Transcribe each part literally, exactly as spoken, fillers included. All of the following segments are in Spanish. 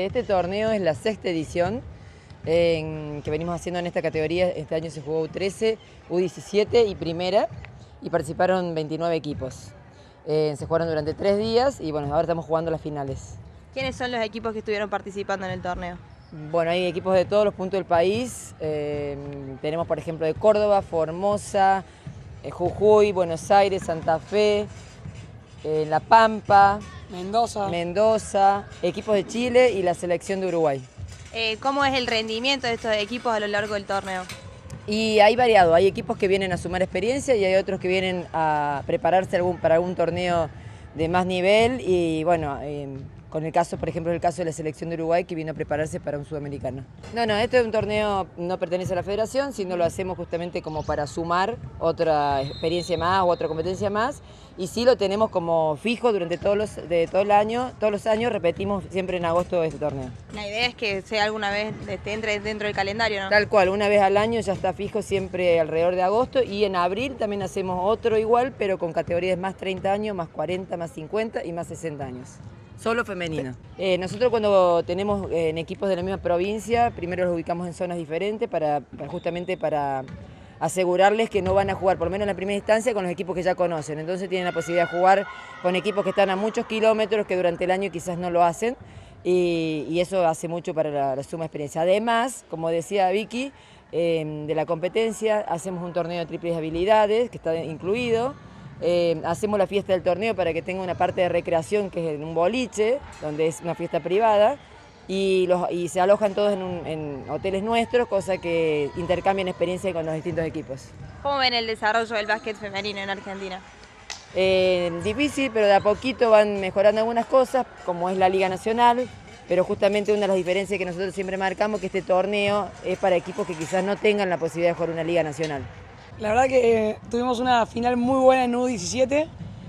Este torneo es la sexta edición eh, que venimos haciendo en esta categoría. Este año se jugó U trece, U diecisiete y primera, y participaron veintinueve equipos. Eh, se jugaron durante tres días y bueno, ahora estamos jugando las finales. ¿Quiénes son los equipos que estuvieron participando en el torneo? Bueno, hay equipos de todos los puntos del país. Eh, tenemos, por ejemplo, de Córdoba, Formosa, eh, Jujuy, Buenos Aires, Santa Fe, eh, La Pampa, Mendoza. Mendoza, equipos de Chile y la selección de Uruguay. Eh, ¿Cómo es el rendimiento de estos equipos a lo largo del torneo? Y hay variado, hay equipos que vienen a sumar experiencia y hay otros que vienen a prepararse algún, para algún torneo de más nivel y bueno, eh, con el caso, por ejemplo, el caso de la selección de Uruguay que vino a prepararse para un sudamericano. No, no, este es un torneo, no pertenece a la federación, sino lo hacemos justamente como para sumar otra experiencia más o otra competencia más, y sí lo tenemos como fijo durante todos los, de todo el año, todos los años repetimos siempre en agosto este torneo. La idea es que sea alguna vez, este, entre dentro del calendario, ¿no? Tal cual, una vez al año ya está fijo siempre alrededor de agosto, y en abril también hacemos otro igual, pero con categorías más treinta años, más cuarenta, más cincuenta y más sesenta años. Solo femenino. Eh, nosotros cuando tenemos eh, en equipos de la misma provincia, primero los ubicamos en zonas diferentes para, para justamente para asegurarles que no van a jugar, por lo menos en la primera instancia, con los equipos que ya conocen. Entonces tienen la posibilidad de jugar con equipos que están a muchos kilómetros, que durante el año quizás no lo hacen, y, y eso hace mucho para la, la suma experiencia. Además, como decía Vicky, eh, de la competencia, hacemos un torneo de triples habilidades, que está incluido. Eh, hacemos la fiesta del torneo para que tenga una parte de recreación, que es en un boliche, donde es una fiesta privada, y, los, y se alojan todos en, un, en hoteles nuestros, cosa que intercambian experiencia con los distintos equipos. ¿Cómo ven el desarrollo del básquet femenino en Argentina? Eh, difícil, pero de a poquito van mejorando algunas cosas, como es la Liga Nacional, pero justamente una de las diferencias que nosotros siempre marcamos, que este torneo es para equipos que quizás no tengan la posibilidad de jugar una Liga Nacional. La verdad que eh, tuvimos una final muy buena en U diecisiete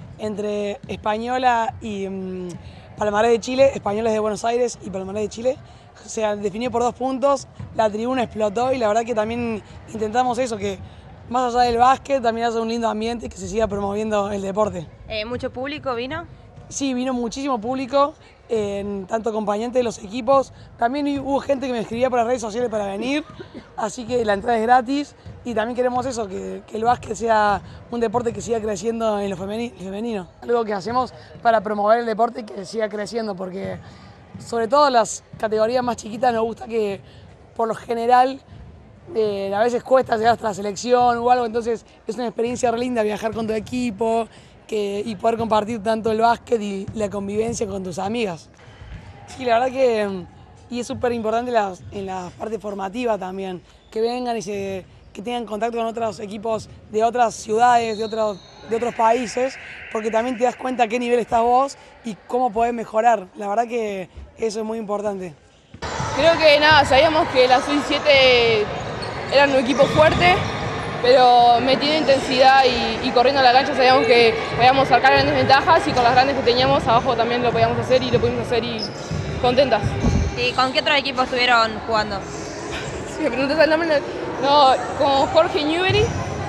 entre Española y um, Palmarés de Chile, Españoles de Buenos Aires y Palmarés de Chile. Se definió por dos puntos, la tribuna explotó y la verdad que también intentamos eso, que más allá del básquet también haya un lindo ambiente y que se siga promoviendo el deporte. Eh, ¿Mucho público vino? Sí, vino muchísimo público, eh, tanto acompañantes de los equipos. También hubo gente que me escribía por las redes sociales para venir, así que la entrada es gratis. Y también queremos eso, que, que el básquet sea un deporte que siga creciendo en lo femenino. Algo que hacemos para promover el deporte y que siga creciendo, porque sobre todo las categorías más chiquitas nos gusta que, por lo general, eh, a veces cuesta llegar hasta la selección o algo, entonces es una experiencia re linda viajar con tu equipo, Que, y poder compartir tanto el básquet y la convivencia con tus amigas. Sí, la verdad que y es súper importante las, en la parte formativa también, que vengan y se, que tengan contacto con otros equipos de otras ciudades, de otros, de otros países, porque también te das cuenta a qué nivel estás vos y cómo podés mejorar. La verdad que eso es muy importante. Creo que nada, sabíamos que la U diecisiete era un equipo fuerte, pero metiendo intensidad y, y corriendo a la cancha sabíamos que podíamos sacar grandes ventajas, y con las grandes que teníamos abajo también lo podíamos hacer y lo pudimos hacer, y contentas. ¿Y con qué otros equipos estuvieron jugando? Si me preguntas el nombre, no, con Jorge Newbery,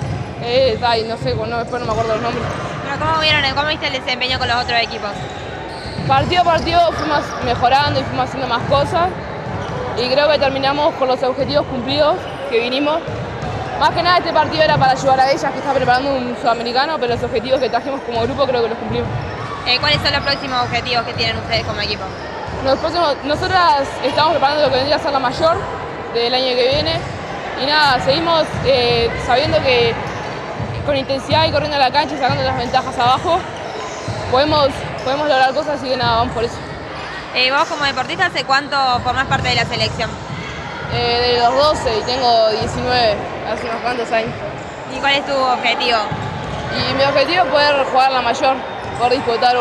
eh, ay, no sé, no, después no me acuerdo los nombres. Pero ¿cómo vieron, cómo viste el desempeño con los otros equipos? Partido a partido fuimos mejorando y fuimos haciendo más cosas, y creo que terminamos con los objetivos cumplidos que vinimos. Más que nada este partido era para ayudar a ellas, que está preparando un sudamericano, pero los objetivos que trajimos como grupo creo que los cumplimos. Eh, ¿Cuáles son los próximos objetivos que tienen ustedes como equipo? Los próximos, nosotras estamos preparando lo que vendría a ser la mayor del año que viene, y nada, seguimos eh, sabiendo que con intensidad y corriendo a la cancha y sacando las ventajas abajo podemos, podemos lograr cosas, así que nada, vamos por eso. Eh, ¿Vos como deportista hace cuánto formás parte de la selección? Eh, de los doce y tengo diecinueve, hace unos cuantos años. ¿Y cuál es tu objetivo? Y mi objetivo es poder jugar la mayor, poder disputar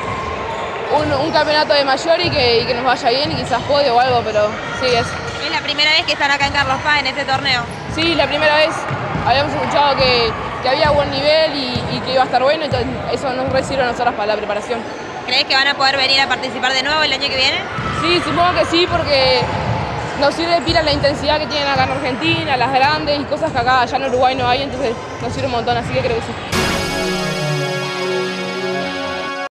un, un, un campeonato de mayor y que, y que nos vaya bien, y quizás podio o algo, pero sí, es. ¿Es la primera vez que están acá en Carlos Paz en este torneo? Sí, la primera vez. Habíamos escuchado que, que había buen nivel y, y que iba a estar bueno, entonces eso nos re sirve a nosotras para la preparación. ¿Crees que van a poder venir a participar de nuevo el año que viene? Sí, supongo que sí, porque nos sirve de pila la intensidad que tienen acá en Argentina, las grandes y cosas que acá allá en Uruguay no hay, entonces nos sirve un montón, así que creo que sí.